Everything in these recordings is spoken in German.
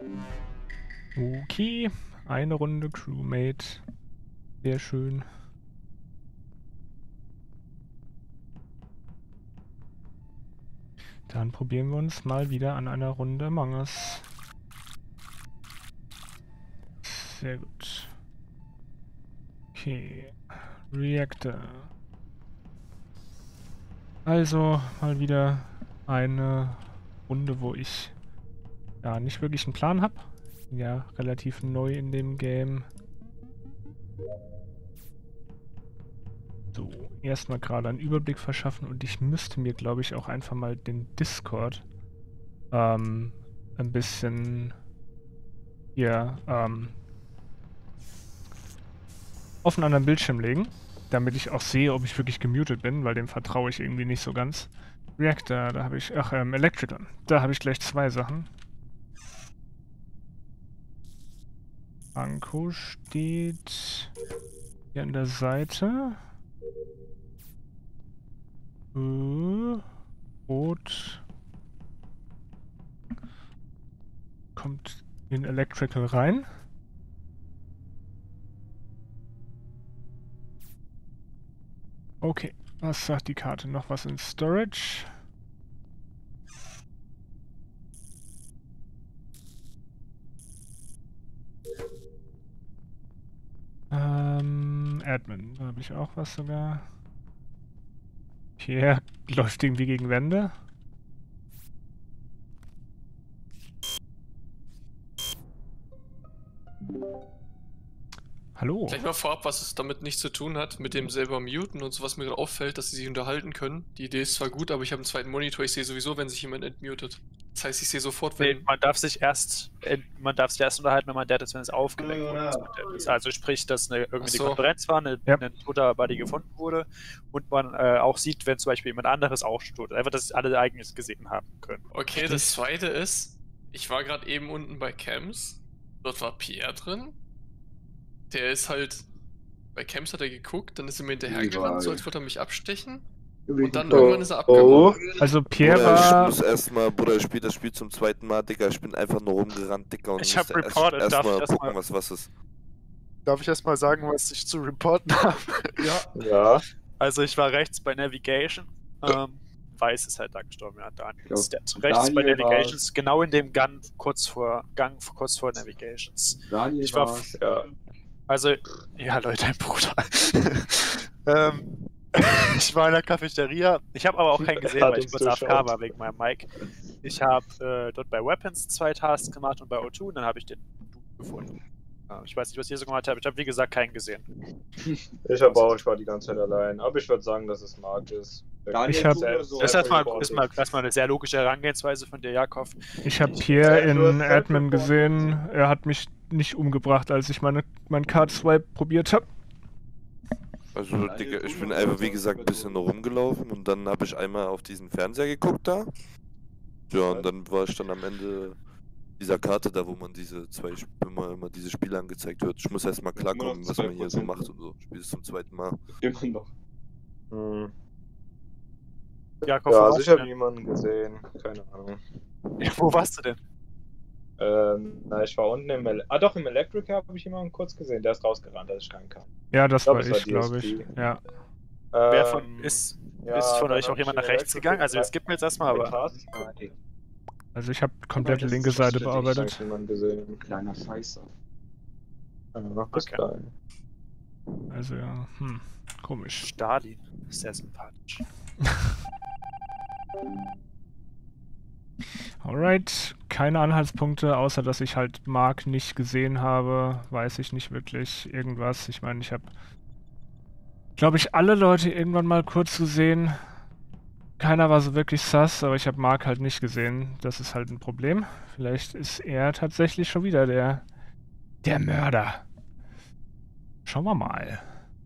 Okay, eine Runde Crewmate. Sehr schön. Dann probieren wir uns mal wieder an einer Runde Among Us. Sehr gut. Okay, Reactor. Also mal wieder eine Runde, wo ich ja nicht wirklich einen Plan habe. Ja, relativ neu in dem Game. So, erstmal gerade einen Überblick verschaffen und ich müsste mir, glaube ich, auch einfach mal den Discord ein bisschen hier auf einen anderen Bildschirm legen, damit ich auch sehe, ob ich wirklich gemutet bin, weil dem vertraue ich irgendwie nicht so ganz. Reactor, da habe ich, Electrical, da habe ich gleich zwei Sachen. Anko steht hier an der Seite. Rot. Kommt in Electrical rein. Okay, was sagt die Karte? Noch was in Storage? Admin, da habe ich auch was sogar. Pierre läuft irgendwie gegen Wände. Hallo. Vielleicht mal vorab, was es damit nichts zu tun hat, mit dem selber muten und so, was mir gerade auffällt, dass sie sich unterhalten können. Die Idee ist zwar gut, aber ich habe einen zweiten Monitor, ich sehe sowieso, wenn sich jemand entmutet. Das heißt, ich sehe sofort, wenn... Nee, man darf sich erst unterhalten, wenn man dead ist, wenn es aufgeweckt wurde. Also sprich, dass irgendwie eine Konferenz war, ein toter Buddy gefunden wurde und man auch sieht, wenn zum Beispiel jemand anderes auch tot ist. Einfach, dass alle eigenes gesehen haben können. Okay, das zweite ist, ich war gerade eben unten bei Camps, dort war Pierre drin. Der ist halt, bei Camps hat er geguckt, dann ist er mir hinterhergerannt, so als würde er mich abstechen. Und dann irgendwann ist er abgehauen. Also Pierre war... Ich muss erstmal, Bruder, ich spiele das Spiel zum zweiten Mal, Digga. Ich bin einfach nur rumgerannt, Digga. Und ich hab reported, erstmal gucken, was ist. Darf ich erstmal sagen, was ich zu reporten habe? Ja. Also ich war rechts bei Navigation. Weiß ist halt da gestorben, ja, Daniel ist rechts bei Navigations, genau in dem Gang kurz vor Navigations. Daniel ich war, ja. Also, ja Leute, Bruder. Ich war in der Cafeteria, ich habe aber auch keinen gesehen, weil ich kurz AFK war wegen meinem Mic. Ich habe dort bei Weapons 2 Tasks gemacht und bei O2 und dann habe ich den gefunden. Ich weiß nicht, was ihr so gemacht habt, ich habe wie gesagt keinen gesehen. Ich war die ganze Zeit allein, aber ich würde sagen, dass es Mark ist. Das ist erstmal eine sehr logische Herangehensweise von dir, Jakob. Ich habe Pierre in Admin gesehen, er hat mich nicht umgebracht, als ich mein Card-Swipe probiert habe. Also, Digga, ich bin einfach, wie gesagt, ein bisschen rumgelaufen und dann habe ich einmal auf diesen Fernseher geguckt da. Ja, und dann war ich dann am Ende dieser Karte da, wo man diese immer diese Spiele angezeigt wird. Ich muss erstmal klarkommen, was man hier so macht und so. Ich spiele es zum zweiten Mal. Immer noch. Jakob, ja, also ich habe niemanden gesehen. Keine Ahnung. Ja, wo warst du denn? Ich war unten im Electric habe ich jemanden kurz gesehen, der ist rausgerannt, als ich reinkam. Ja, das war ich, glaube ich. Ja. Wer ist von euch auch jemand nach rechts gegangen? Also es gibt mir jetzt erstmal, aber... Also ich habe komplett die linke Seite bearbeitet. Kleiner Scheiße. Okay. Also ja, komisch. Stalin, sehr sympathisch. Alright, keine Anhaltspunkte, außer dass ich halt Mark nicht gesehen habe, weiß ich nicht wirklich irgendwas. Ich meine, ich habe, glaube ich, alle Leute irgendwann mal kurz gesehen. Keiner war so wirklich sus, aber ich habe Mark halt nicht gesehen. Das ist halt ein Problem. Vielleicht ist er tatsächlich schon wieder der Mörder. Schauen wir mal.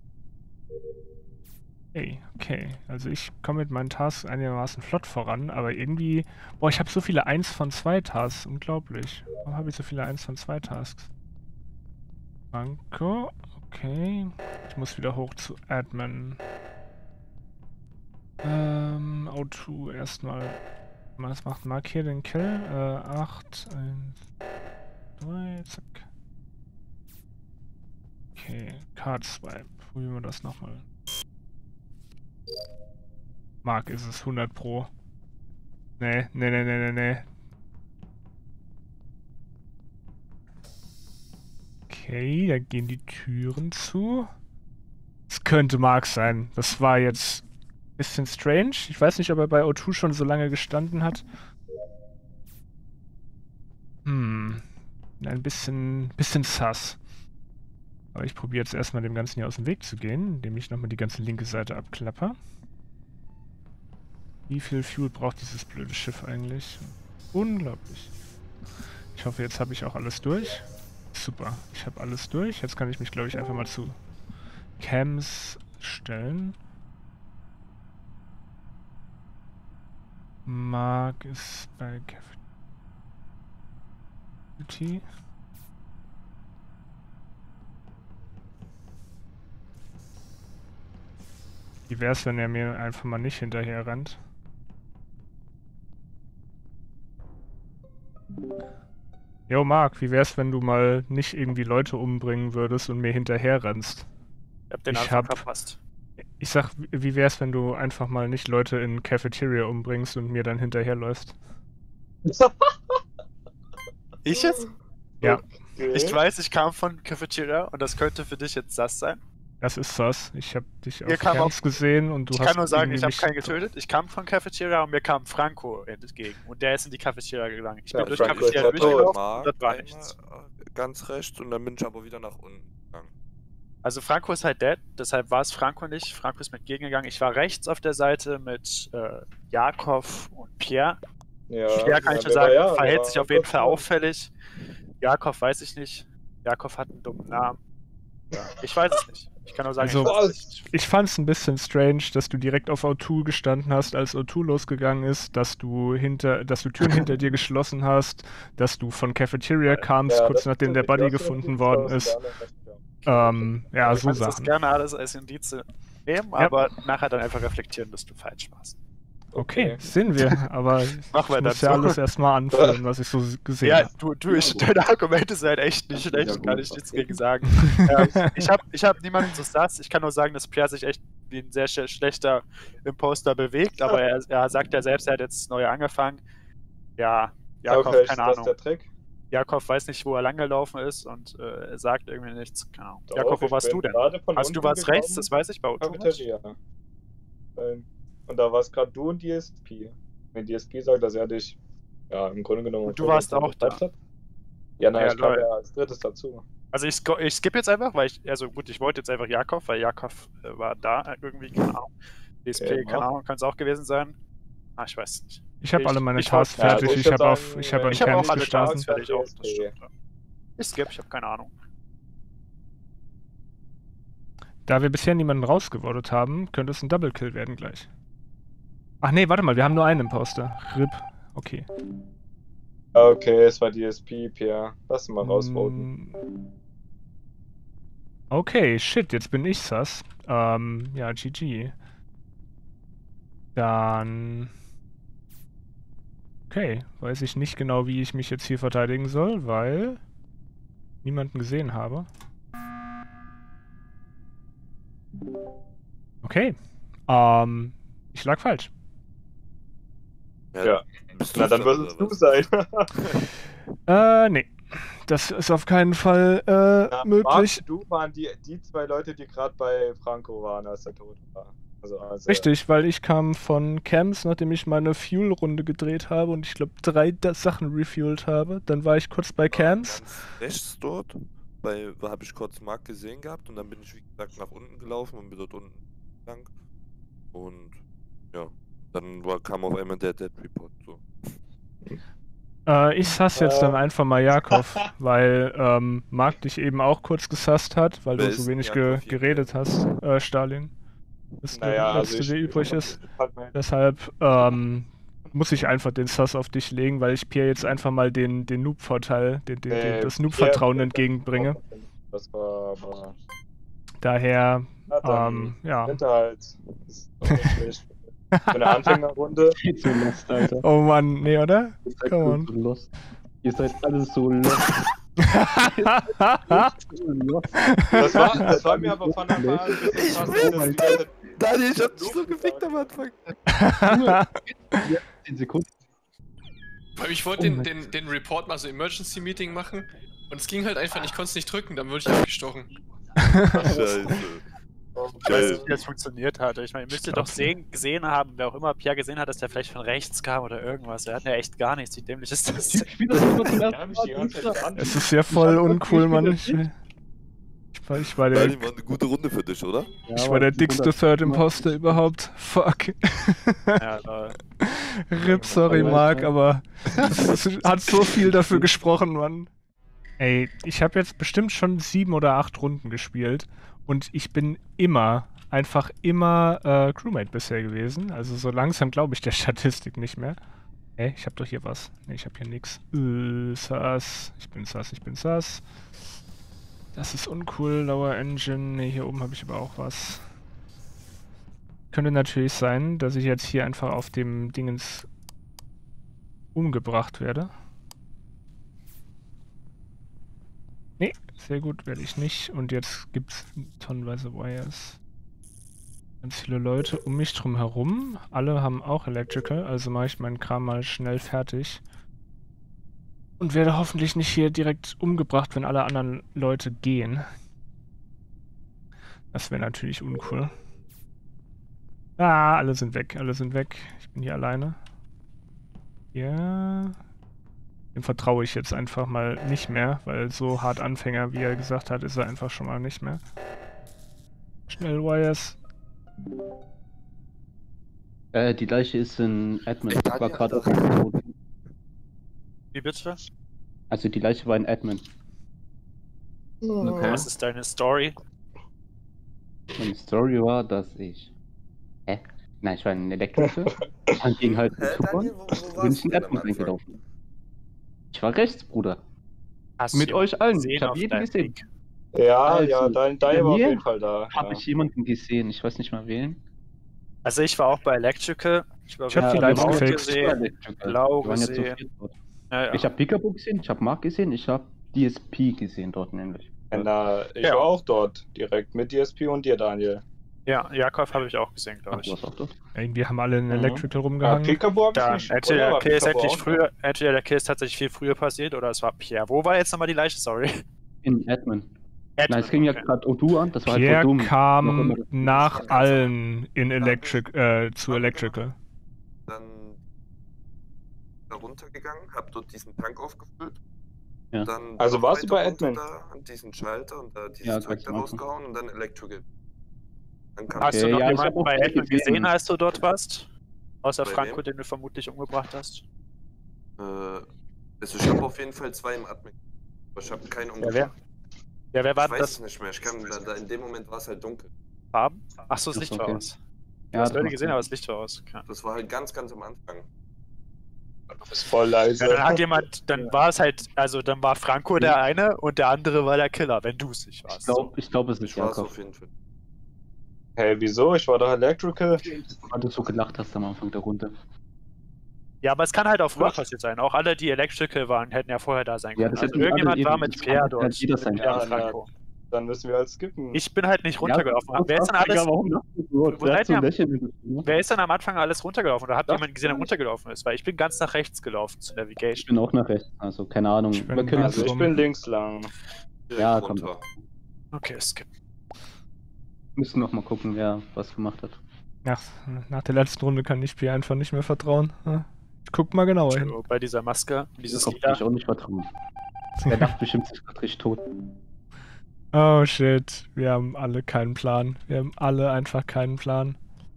Hey, okay. Also ich komme mit meinen Tasks einigermaßen flott voran, aber irgendwie... Boah, ich habe so viele 1 von 2 Tasks. Unglaublich. Warum habe ich so viele 1 von 2 Tasks? Banco. Okay. Ich muss wieder hoch zu Admin. O2 erstmal. Was macht Mark hier den Kill? 8, 1... 2, zack. Okay, Card Swipe. Probieren wir das nochmal. Mark ist es 100 Pro. Nee. Okay, da gehen die Türen zu. Es könnte Mark sein. Das war jetzt ein bisschen strange. Ich weiß nicht, ob er bei O2 schon so lange gestanden hat. Ein bisschen sus. Aber ich probiere jetzt erstmal dem Ganzen hier aus dem Weg zu gehen, indem ich nochmal die ganze linke Seite abklappe. Wie viel Fuel braucht dieses blöde Schiff eigentlich? Unglaublich. Ich hoffe, jetzt habe ich auch alles durch. Super, ich habe alles durch. Jetzt kann ich mich, glaube ich, einfach mal zu Cams stellen. Mark ist bei Cafeteria. Wie wär's, wenn er mir einfach mal nicht hinterher rennt? Jo, Mark, wie wär's, wenn du mal nicht irgendwie Leute umbringen würdest und mir hinterher rennst? Ich hab den Anfang verpasst. Ich sag, wie wär's, wenn du einfach mal nicht Leute in Cafeteria umbringst und mir dann hinterherläufst? Ich jetzt? Ja. Okay. Ich weiß, ich kam von Cafeteria und das könnte für dich jetzt sus sein. Das ist sus. Ich hab dich Mir auf kam Camps gesehen und du Ich hast kann nur sagen, irgendwie ich habe mich- keinen getötet. Ich kam von Cafeteria und mir kam Franco entgegen. Und der ist in die Cafeteria gegangen. Ich bin Ja, durch Franco ist Cafeteria ja tot. durchgelaufen Mark und das war einmal, nichts. ganz rechts und dann bin ich aber wieder nach unten gegangen. Also Franco ist halt dead, deshalb war es Franco nicht. Franco ist mit gegengegangen. Ich war rechts auf der Seite mit Jakov und Pierre. Ja, Pierre kann ich nur wer war sagen, ja, verhält der sich war auf jeden kurz Fall vor. auffällig. Jakov weiß ich nicht. Jakov hat einen dummen Namen. Ja, ich weiß es nicht. Ich kann nur sagen, Also, ich weiß es nicht. Ich fand's ein bisschen strange, dass du direkt auf O2 gestanden hast, als O2 losgegangen ist, dass du Türen hinter dir geschlossen hast, dass du von Cafeteria kamst, Ja, kurz das nachdem stimmt, der ich Buddy glaub, gefunden das worden aus ist. der anderen Richtung. Ja, Du so kannst das Sachen. gerne alles als Indiz nehmen, Ja. aber nachher dann einfach reflektieren, dass du falsch warst. Okay, sehen wir, aber ich Machen wir muss ja dazu. alles erstmal anführen, was ich so gesehen Ja, habe. deine Argumente sind echt nicht schlecht, Ja, kann gut. ich nichts gegen sagen. Ich hab niemanden so sass. Ich kann nur sagen, dass Pierre sich echt wie ein sehr schlechter Imposter bewegt, aber er sagt ja selbst, er hat jetzt neu angefangen. Ja, Jakov, Okay, ist keine das Ahnung. der Trick? Jakov weiß nicht, wo er langgelaufen ist und er sagt irgendwie nichts. Keine Ahnung. Doch, Jakov, wo ich warst bin du denn? gerade von Also du unten warst rechts, gekommen. das weiß ich, bei O2. Cafeteria. Und da warst gerade du und DSP. Wenn DSP sagt, dass er dich im Grunde genommen Und du warst auch da. hat. Ja, nein, Ja, ich kam lol. ja als drittes dazu. Also ich skippe jetzt einfach, weil ich wollte jetzt einfach Jakov, weil Jakov war da irgendwie, keine Ahnung. DSP, Ja. keine Ahnung, kann es auch gewesen sein. Ich weiß es nicht. Ich habe alle meine ich Tasks wollte- fertig, ich ich würd habe sagen, ich hab an ich Ich habe auch Camps alle gestanden. Tasks fertig auch, das DSP. stimmt. Ich skippe, ich habe keine Ahnung. Da wir bisher niemanden rausgewordet haben, könnte es ein Double Kill werden gleich. Ach nee, warte mal, wir haben nur einen Imposter. RIP. Okay. Okay, es war DSP, Pierre. Lass ihn mal rausvoten. Okay, shit, jetzt bin ich sus. Ja, GG. Dann... Okay, weiß ich nicht genau, wie ich mich jetzt hier verteidigen soll, weil... niemanden gesehen habe. Okay. Ich lag falsch. Ja. Bist Na, dann es wirst es oder du was? sein. Nee. Das ist auf keinen Fall Na, möglich. Marc, du waren die zwei Leute, die gerade bei Franco waren, als er tot war. Also, Richtig, weil ich kam von Camps, nachdem ich meine Fuel-Runde gedreht habe und ich glaube 3 Sachen refueled habe. Dann war ich kurz bei Camps. Ganz rechts dort, habe ich kurz Mark gesehen gehabt und dann bin ich wie gesagt nach unten gelaufen und bin dort unten lang. Und ja, dann kam auf einmal der Dead Report so. Ich sass jetzt dann einfach mal Jakov, weil Mark dich eben auch kurz gesasst hat, weil Wer du ist so denn wenig Jakov hier? geredet hast, Stalin. Das ist naja, der also letzte, der übrig ist. Halt mein- Deshalb muss ich einfach den Sass auf dich legen, weil ich Pierre jetzt einfach mal den Noob-Vorteil, das Noob-Vertrauen Pierre- entgegenbringe. Das war aber. Daher, Na dann, ja. Hinterhalt. Das ist doch nicht schlecht. Für eine Anfängerrunde. So lost, Alter. Oh Mann, nee, oder? Ihr seid Come alle on. so lost. Ihr seid alle so lost. Das war mir aber von Anfang an ein bisschen krass, dass das die ganze Daniel, ich hab dich so gefickt am Anfang. 10 Sekunden. Weil ich wollte den Report mal so Emergency Meeting machen und es ging halt einfach nicht, ich konnte es nicht drücken, dann wurde ich abgestochen. Scheiße. Ich weiß nicht, wie das funktioniert hat. Ich meine, ihr müsstet doch gesehen haben, wer auch immer Pierre gesehen hat, dass der vielleicht von rechts kam oder irgendwas. Er hat ja echt gar nichts. Wie dämlich ist das? Ich spiele das immer zum Ja, ersten mich die ganze Zeit dran. Es ist ja voll uncool, Mann. Ich war der, Daniel, war eine gute Runde für dich, oder? ich war der dickste Third Imposter überhaupt. Fuck. Ja, RIP, sorry, Marc, aber es hat so viel dafür gesprochen, Mann. Ey, ich habe jetzt bestimmt schon 7 oder 8 Runden gespielt und ich bin einfach immer Crewmate bisher gewesen. Also so langsam glaube ich der Statistik nicht mehr. Ey, ich habe doch hier was. Ne, ich habe hier nix. Sus. Ich bin sus. Das ist uncool, Lower Engine. Ne, hier oben habe ich aber auch was. Könnte natürlich sein, dass ich jetzt hier einfach auf dem Dingens umgebracht werde. Nee, sehr gut, werde ich nicht. Und jetzt gibt's tonnenweise Wires. Ganz viele Leute um mich drum herum. Alle haben auch Electrical, also mache ich meinen Kram mal schnell fertig. Und werde hoffentlich nicht hier direkt umgebracht, wenn alle anderen Leute gehen. Das wäre natürlich uncool. Ah, alle sind weg, Ich bin hier alleine. Ja. Dem vertraue ich jetzt einfach mal nicht mehr, weil so hart Anfänger, wie er gesagt hat, ist er einfach schon mal nicht mehr. Schnell Wires. Die Leiche ist in Admin. Ich war gerade auf dem Boden. Wie bitte? Also die Leiche war in Admin. Okay. Was ist deine Story? Meine Story war, dass ich... Hä? Nein, ich war in Elektrische. Dann ging halt ein Zug an. Bin ich in Admin reingelaufen. Ich war rechts, Bruder. Hast Mit du euch allen. gesehen Ich habe auf jeden deinem gesehen. Weg? Ja, Also, ja, dein bei war auf mir jeden Fall da. Habe Ja. ich jemanden gesehen. Ich weiß nicht mal wen. Also ich war auch bei Electrical. Ich hab die Lights Blau gefixt. gesehen. Blau Wir waren jetzt so gesehen. viert dort. Ja. Ich habe Peekaboo gesehen, ich habe Mark gesehen, ich habe DSP gesehen dort nämlich. Na, ich Ja. war auch dort, direkt mit DSP und dir, Daniel. Ja, Jakob habe ich auch gesehen, glaube Ach, ich. du warst auch dort? Irgendwie haben alle in Electrical Ja, rumgehangen. Peekaboo hab ich Dann nicht. entweder Oder der war Kill ist Peekaboo endlich auch früher, entweder der Kill ist tatsächlich viel früher passiert oder es war Pierre. Wo war jetzt nochmal die Leiche? Sorry. In Admin. Nein, es ging ja gerade Odu an, das war halt Pierre voll dumm. Noch kam immer das- nach allen in zu Electrical. Dann da runtergegangen, hab dort diesen Tank aufgefüllt. Ja. Dann Also noch warst du weiter bei runter Admin? Da, an diesen Schalter und da dieses Ja, Tank ganz da am Anfang. rausgehauen und dann Electrical. Dann kam Hast du Okay, noch ja, ich jemanden hab auch bei Admin gesehen. gesehen, als du dort warst? Außer Bei Franco, wem? den du vermutlich umgebracht hast. also ich habe auf jeden Fall 2 im Admin. Aber ich habe keinen umgebracht. Ja, wer war Ich weiß das? es nicht mehr. Ich kann, da in dem Moment war es halt dunkel. Farben? Achso, das Ach, Licht okay. war aus. Du Ja, hast das Leute macht gesehen, Sinn. aber das Licht war aus. Okay. Das war halt ganz am Anfang. Das ist voll leise. Ja, dann hat jemand, dann war es halt, also dann war Franco der eine und der andere war der Killer, wenn du es nicht warst. Ich glaube, es ist Ich war es Jakob. auf jeden Fall. Hey, wieso? Ich war doch Electrical. Weil du so gelacht hast am Anfang der Runde. Ja, aber es kann halt auch früher Was? passiert sein. Auch alle, die Electrical waren, hätten ja vorher da sein Ja, können. das Also hätten alle irgendjemand war eben- mit das Pierre kann dort. halt jeder sein. Mit Pierre und Ja, Franco. Dann müssen wir halt skippen. Ich bin halt nicht runtergelaufen. Ja, Wer ist denn alles? Warum lachst du so? Wo Du hast seid so ihr? ein Lächeln in der Stimme. Wer ist denn am Anfang alles runtergelaufen? Oder habt ihr Ach, jemanden gesehen, der runtergelaufen ist? Weil ich bin ganz nach rechts gelaufen zur Ich Navigation. bin auch nach rechts, also keine Ahnung. Ich bin Wir können Also ich bin links lang. Direkt Ja, runter. Okay, skip. müssen noch mal gucken, wer was gemacht hat. Nach der letzten Runde kann ich Pierre einfach nicht mehr vertrauen. Ja. Ich guck mal genauer hin. So, bei dieser Maske, dieses Das kann Lila. ich auch nicht vertrauen. Der dachte bestimmt, sich gerade richtig tot. Oh shit, wir haben alle keinen Plan. Wir haben alle einfach keinen Plan.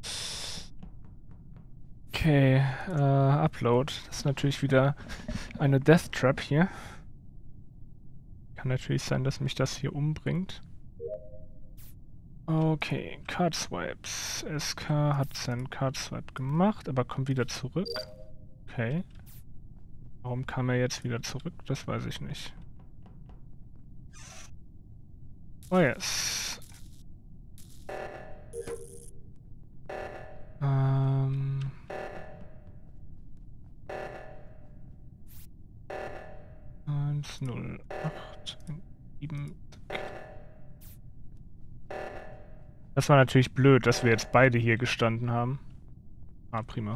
Okay, Upload. Das ist natürlich wieder eine Death Trap hier. Kann natürlich sein, dass mich das hier umbringt. Okay, Card Swipes. SK hat seinen Card Swipe gemacht, aber kommt wieder zurück. Okay. Warum kam er jetzt wieder zurück? Das weiß ich nicht. Oh yes. Eins, 0. 8, 7. Das war natürlich blöd, dass wir jetzt beide hier gestanden haben. Ah, prima.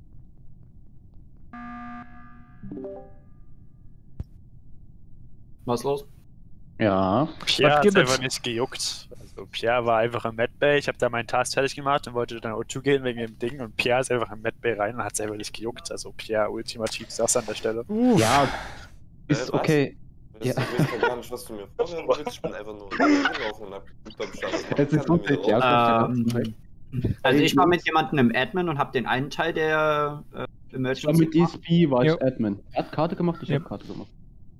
Was los? Ja. Pierre hat gibt's? einfach nicht gejuckt. Also Pierre war einfach im Medbay, ich habe da meinen Task fertig gemacht und wollte dann O2 gehen wegen dem Ding und Pierre ist einfach im Medbay rein und hat es einfach nicht gejuckt. Also Pierre ultimativ saß an der Stelle. Ja, ist was? okay. Ich weiß doch gar nicht, was du mir vorstellen willst. Ich bin einfach nur gelaufen und hab geguckt, ob ich da was machen Es ist kann, okay, wieder ja. raus. Also ich war mit jemandem im Admin und habe den einen Teil der Ich war Emergency mit DSP, war ich Jo. Admin. Er hat Karte gemacht, ich Ja. hab Karte gemacht.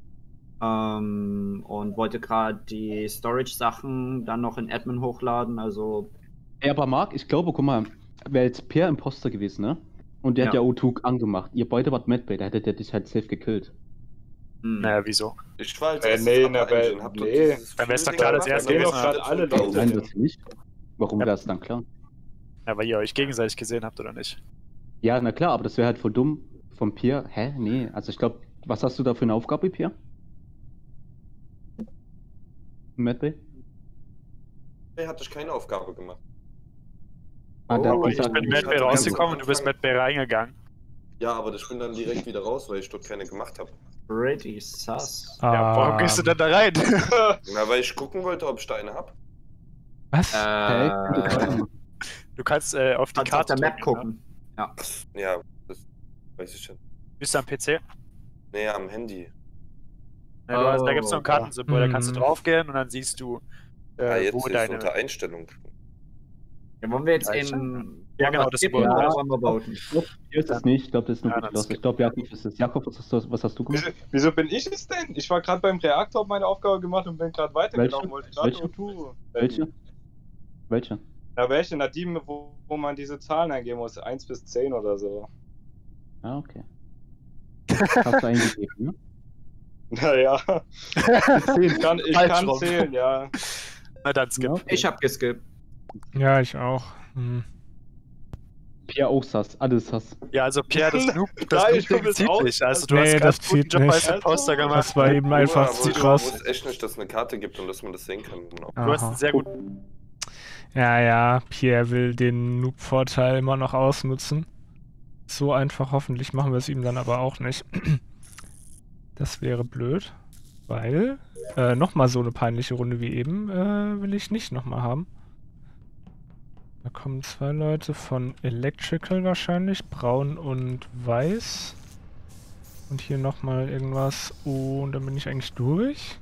und wollte gerade die Storage-Sachen dann noch in Admin hochladen, also Ja, aber Marc, ich glaube, guck mal, wäre jetzt Pierre Imposter gewesen, ne? Und der hat ja O2 angemacht. Ihr beide wart Medbay, da hättet ihr dich halt safe gekillt. Naja, wieso? Ich war als Nee, erstes in am der Engine, Welt, hab dort nee. dieses Dann wär's doch Feeling klar, dass gehabt, er dann es hab gewesen ich hat. das Alle Ultra Leute. Nein, gesehen. das nicht. Warum wäre es dann klar? Ja, weil ihr euch gegenseitig gesehen habt oder nicht? Ja, na klar, aber das wäre halt voll dumm von Pierre. Hä? Nee, also ich glaube, was hast du da für eine Aufgabe, Pierre? Medbay? Hatte ich keine Aufgabe gemacht. Ah, der hat Aber ich gesagt, bin in ich Medbay hatte rausgekommen ganz und du bist am Anfang- Medbay reingegangen. Ja, aber ich bin dann direkt wieder raus, weil ich dort keine gemacht habe. pretty sus. Ja, warum gehst du denn da rein? Na, weil ich gucken wollte, ob ich da eine hab. Was? Hey, Du kannst auf die Kannst auf Karte der Map drücken, gucken. Ja, das weiß ich schon. Ne? Bist du am PC? Nee, am Handy. Ja, da gibt es so ein Kartensymbol, da kannst du Mhm. draufgehen und dann siehst du, Jetzt wo ist deine... unter Einstellung. Ja, wollen wir jetzt Einstellung. in Ja, genau, das skippen Symbol. oder Ja. wollen wir voten? Hier ist es nicht, ich glaube, das ist nur Ja, gut dann los. Ich glaube, Jakob ist es. Jakob, was hast du gemacht? Wieso bin ich es denn? Ich war gerade beim Reaktor, hab meine Aufgabe gemacht und bin gerade weitergelaufen. Welche? Wollte gerade Welche? O2. Welche? Welche? Ja, welche? Na, die, wo man diese Zahlen eingeben muss. 1 bis 10 oder so. Ah, okay. Hast du eingegeben, ne? Naja. Ich kann Falsch rum. zählen, ja. Na dann skip. Ja, okay. Ich hab geskippt. Ja, ich auch. Hm. Pierre auch sass, alles sass. Ja, also Pierre, das Noob, Nein, das ich Noob komm jetzt zieht raus. nicht. Also du Nee, hast das ganz guten zieht Job als nicht. Imposter gemacht. Das war eben einfach aber zu ich krass. wusste echt nicht, dass es eine Karte gibt und dass man das sehen kann. Genau. Du hast einen Aha. sehr guten... Ja, ja, Pierre will den Noob-Vorteil immer noch ausnutzen. So einfach hoffentlich machen wir es ihm dann aber auch nicht. Das wäre blöd, weil nochmal so eine peinliche Runde wie eben will ich nicht nochmal haben. Da kommen 2 Leute von Electrical wahrscheinlich, braun und weiß. Und hier nochmal irgendwas. Oh, und dann bin ich eigentlich durch.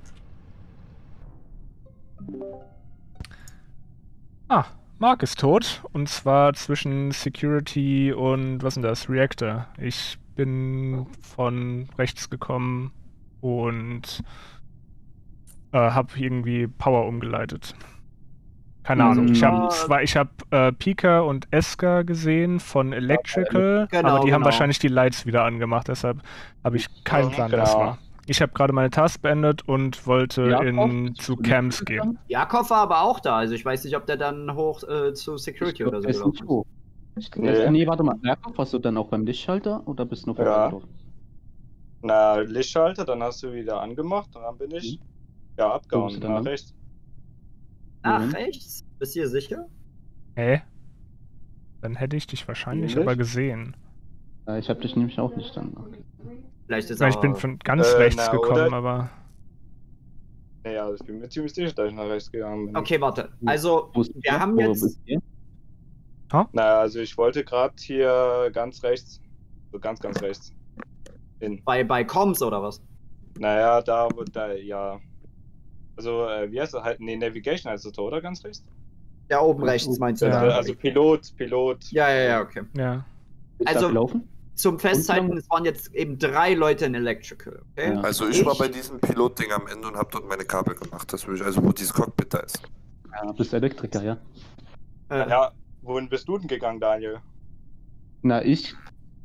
Ah, Mark ist tot. Und zwar zwischen Security und, was ist denn das? Reactor. Ich bin von rechts gekommen und habe irgendwie Power umgeleitet. Keine Ahnung. Ich habe Pika und Eska gesehen von Electrical, Genau, aber die haben genau. wahrscheinlich die Lights wieder angemacht, deshalb habe ich keinen Plan, wer das Genau. war. Ich habe gerade meine Task beendet und wollte Jakob, zu Camps gehen. Jakob war aber auch da, also ich weiß nicht, ob der dann hoch zu Security oder so ist nicht gelaufen wo. Nee. Nee, warte mal. Jakob, warst du dann auch beim Lichtschalter oder bist du noch Ja. vorbeigelaufen? Na, Lichtschalter, dann hast du wieder angemacht und dann bin ich ja Wo abgehauen bist du dann nach lang? rechts. Ach, Mhm. echt? Bist du dir sicher? Hä? Dann hätte ich dich wahrscheinlich Nicht? aber gesehen. Ich habe dich nämlich auch nicht dann. Okay. Vielleicht ist Weil ich aber... bin von ganz rechts na, gekommen, oder- aber. Naja, ich bin mir ziemlich sicher, dass ich nach rechts gegangen bin. Okay, warte. Also, Wo ist wir Pierre? haben Wo jetzt... bist du? Naja, also ich wollte gerade hier ganz rechts. So ganz rechts. Hin. Bei Comms oder was? Naja, ja. Also, wie heißt das halt? Nee, Navigation heißt das, oder? Ganz rechts? Ja, oben rechts meinst du? Ja. Also Pilot. Ja, okay. Ja. Bist du Also- abgelaufen? Zum Festhalten, es waren jetzt eben 3 Leute in Electrical, okay? Ja. Also ich war bei diesem Pilotding am Ende und habe dort meine Kabel gemacht. Das will ich, also wo dieses Cockpit da ist. Ja, bist Elektriker, ja. Ja, wohin bist du denn gegangen, Daniel? Na, ich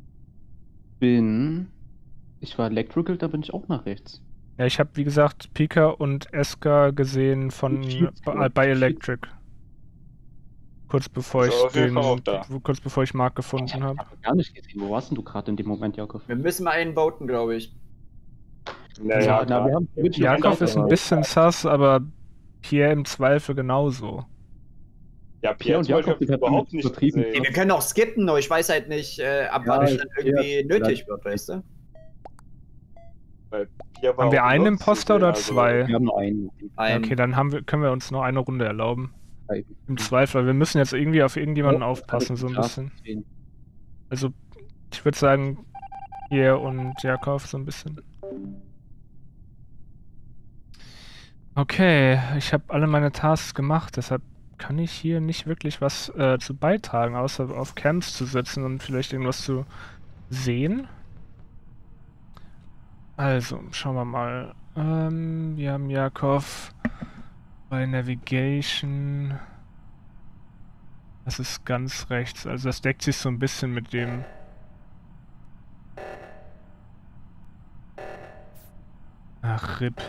war Electrical, da bin ich auch nach rechts. Ja, ich habe wie gesagt Pika und Eska gesehen von bei Electric. Kurz bevor So, auf jeden Fall auch da. kurz bevor ich Mark gefunden habe. Gar nicht gesehen. Wo warst denn du gerade in dem Moment, Jakob? Wir müssen mal einen voten, glaube ich. Naja, na, wir haben Jakov ist ein bisschen sus, aber Pierre im Zweifel genauso. Ja, Pierre und zum Beispiel Jakob hab ich überhaupt nicht übertrieben. gesehen. Wir können auch skippen, nur ich weiß halt nicht, ab wann es dann irgendwie nötig wird, weißt du? Weil Pierre war Haben wir auch einen genug zu Imposter sehen, oder also- zwei? Wir haben nur einen. Okay, dann können wir uns nur eine Runde erlauben. Im Zweifel, wir müssen jetzt irgendwie auf irgendjemanden aufpassen, so ein bisschen. Also, ich würde sagen, Pierre und Jakov so ein bisschen. Okay, ich habe alle meine Tasks gemacht, deshalb kann ich hier nicht wirklich was zu beitragen, außer auf Camps zu sitzen und vielleicht irgendwas zu sehen. Also, schauen wir mal. Wir haben Jakov bei Navigation. Das ist ganz rechts, also das deckt sich so ein bisschen mit dem... Ach, RIP.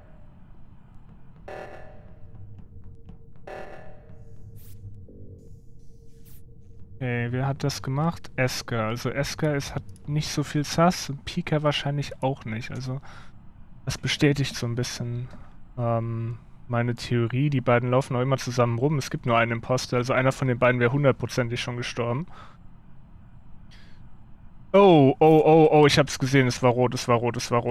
Okay, wer hat das gemacht? Esker. Also Esker hat nicht so viel Sass und Pika wahrscheinlich auch nicht. Also das bestätigt so ein bisschen meine Theorie. Die beiden laufen auch immer zusammen rum. Es gibt nur einen Imposter, also einer von den beiden wäre hundertprozentig schon gestorben. Oh, ich hab's gesehen, es war rot, es war rot. Es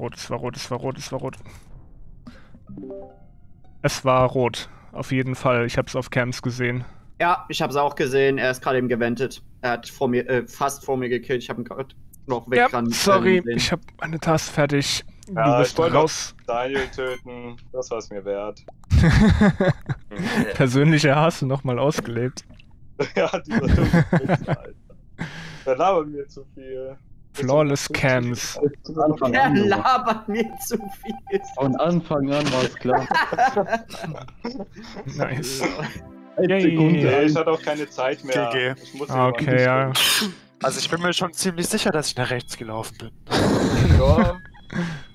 war rot, auf jeden Fall. Ich hab's auf Camps gesehen. Ja, ich hab's auch gesehen. Er ist gerade eben gewendet. Er hat fast vor mir gekillt. Ich habe ihn gerade noch weg dran. Sorry, ich hab meine Task fertig. Ja, du bist ich wollte raus. Daniel töten. Das war es mir wert. Persönlicher Hass nochmal ausgelebt. Ja, dieser dumme Witz, Alter. Der labert mir zu viel. Flawless Camps. Er labert mir zu viel. Von Anfang an war es klar. Nice. Nee, ich hatte auch keine Zeit mehr. GG. Ich muss Okay, ja. Also ich bin mir schon ziemlich sicher, dass ich nach rechts gelaufen bin. Ja.